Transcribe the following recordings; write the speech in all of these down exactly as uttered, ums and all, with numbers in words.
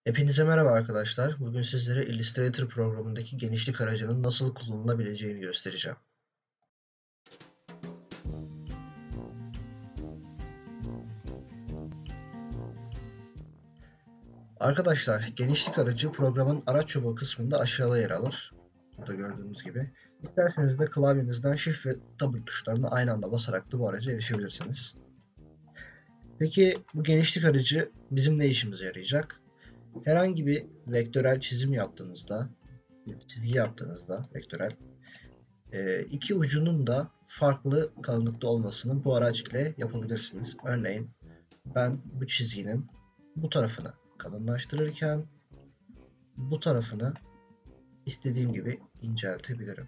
Hepinize merhaba arkadaşlar. Bugün sizlere Illustrator programındaki genişlik aracının nasıl kullanılabileceğini göstereceğim. Arkadaşlar, genişlik aracı programın araç çubuğu kısmında aşağıda yer alır. Burada gördüğünüz gibi. İsterseniz de klavyenizden Shift ve Tab tuşlarına aynı anda basarak da bu araca erişebilirsiniz. Peki bu genişlik aracı bizim ne işimize yarayacak? Herhangi bir vektörel çizim yaptığınızda, bir çizgi yaptığınızda vektörel, iki ucunun da farklı kalınlıkta olmasını bu araç ile yapabilirsiniz. Örneğin ben bu çizginin bu tarafını kalınlaştırırken bu tarafını istediğim gibi inceltebilirim.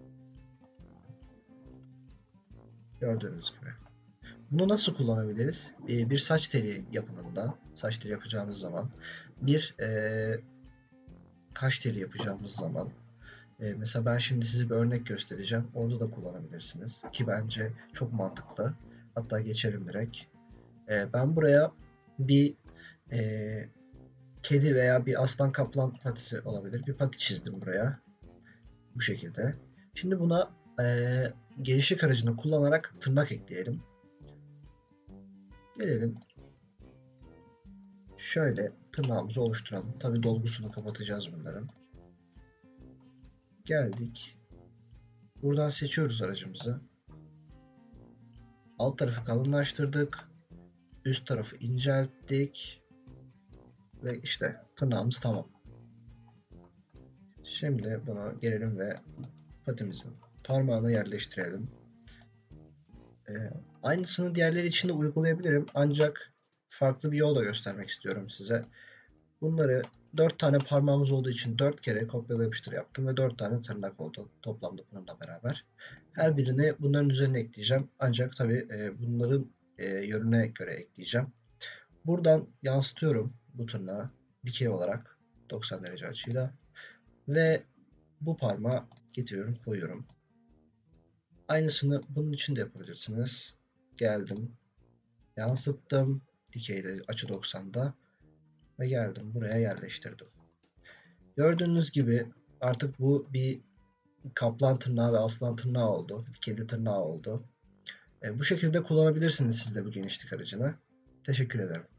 Gördüğünüz gibi. Bunu nasıl kullanabiliriz? Bir saç teli yapımında, saç teli yapacağımız zaman, bir e, kaş teli yapacağımız zaman, e, mesela ben şimdi size bir örnek göstereceğim. Orada da kullanabilirsiniz. Ki bence çok mantıklı. Hatta geçelim direkt. E, ben buraya bir e, kedi veya bir aslan kaplan patisi olabilir. Bir pati çizdim buraya. Bu şekilde. Şimdi buna e, genişlik aracını kullanarak tırnak ekleyelim. Gelelim. Şöyle tırnağımızı oluşturalım. Tabi dolgusunu kapatacağız bunların. Geldik. Buradan seçiyoruz aracımızı. Alt tarafı kalınlaştırdık. Üst tarafı incelttik. Ve işte tırnağımız tamam. Şimdi buna gelelim ve patimizin parmağını yerleştirelim. Ee, aynısını diğerleri için de uygulayabilirim. Ancak farklı bir yol da göstermek istiyorum size. Bunları dört tane parmağımız olduğu için dört kere kopyala yapıştır yaptım ve dört tane tırnak oldu toplamda bununla beraber. Her birini bunların üzerine ekleyeceğim. Ancak tabi e, bunların e, yönüne göre ekleyeceğim. Buradan yansıtıyorum bu tırnağı dikey olarak doksan derece açıyla ve bu parmağı getiriyorum koyuyorum. Aynısını bunun için de yapabilirsiniz. Geldim, yansıttım dikeyde açı doksanda ve geldim buraya yerleştirdim. Gördüğünüz gibi artık bu bir kaplan tırnağı ve aslan tırnağı oldu. Bir kedi tırnağı oldu. E, bu şekilde kullanabilirsiniz siz de bu genişlik aracını. Teşekkür ederim.